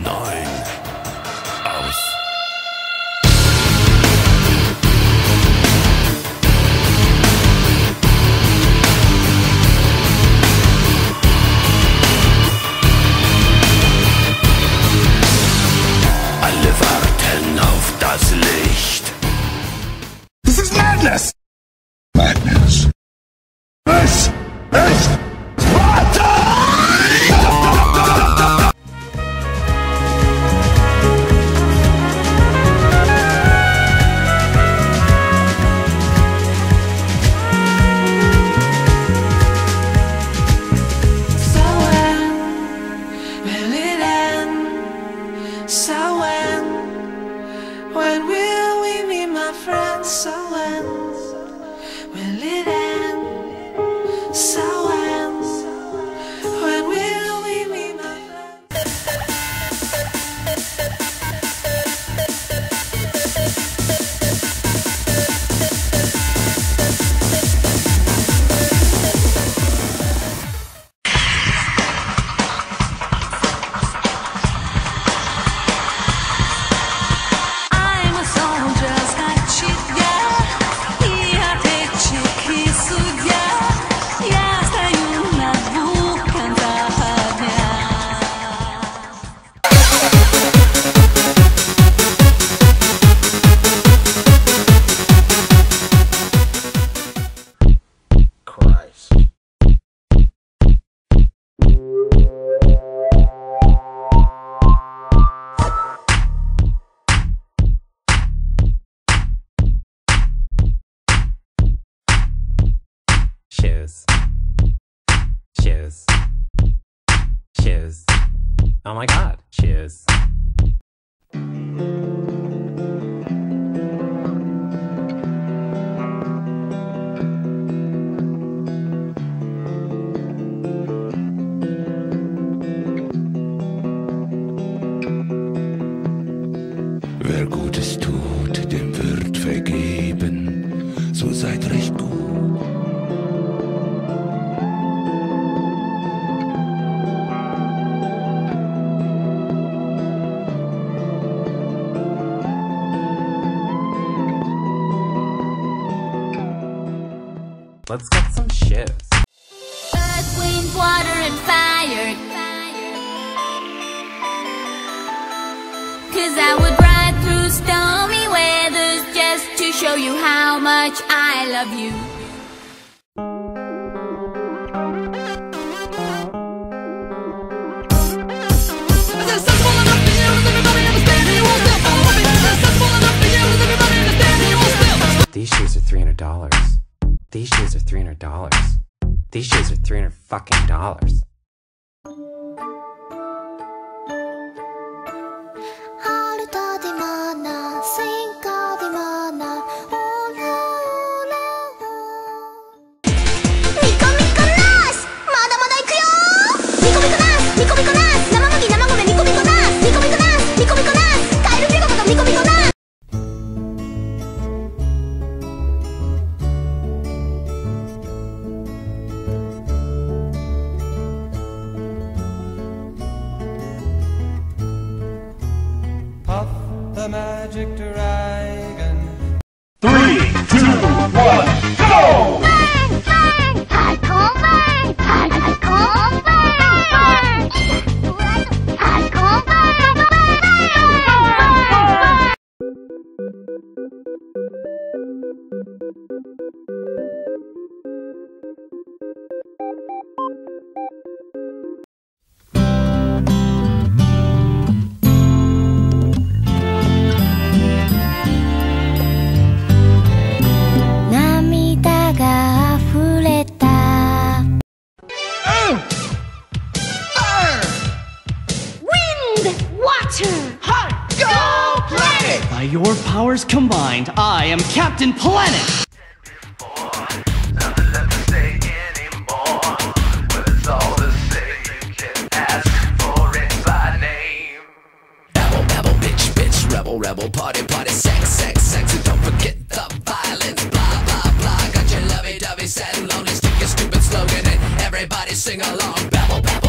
Nein. Aus. Alle warten auf das Licht. This is madness! Madness. This is Sparta! So when will it end? So when will we meet, my friends? So when will it end? So when will we meet, my Shoes. Shoes. Shoes. Oh my god, shoes. Wer Gutes tut, dem wird vergeben. So seid recht gut. Let's get some shoes. Earth, wind, water, and fire. 'Cause I would ride through stormy weathers just to show you how much I love you. These shoes are $300. These shoes are $300. These shoes are $300 fucking dollars. Puff the magic dragon. 3, 2, 1, go! By your powers combined, I am Captain Planet! Rebel, party, sex, and don't forget the violence, blah, blah, blah. Got your lovey-dovey, sad and lonely, stick your stupid slogan and everybody sing along. Babble, babble.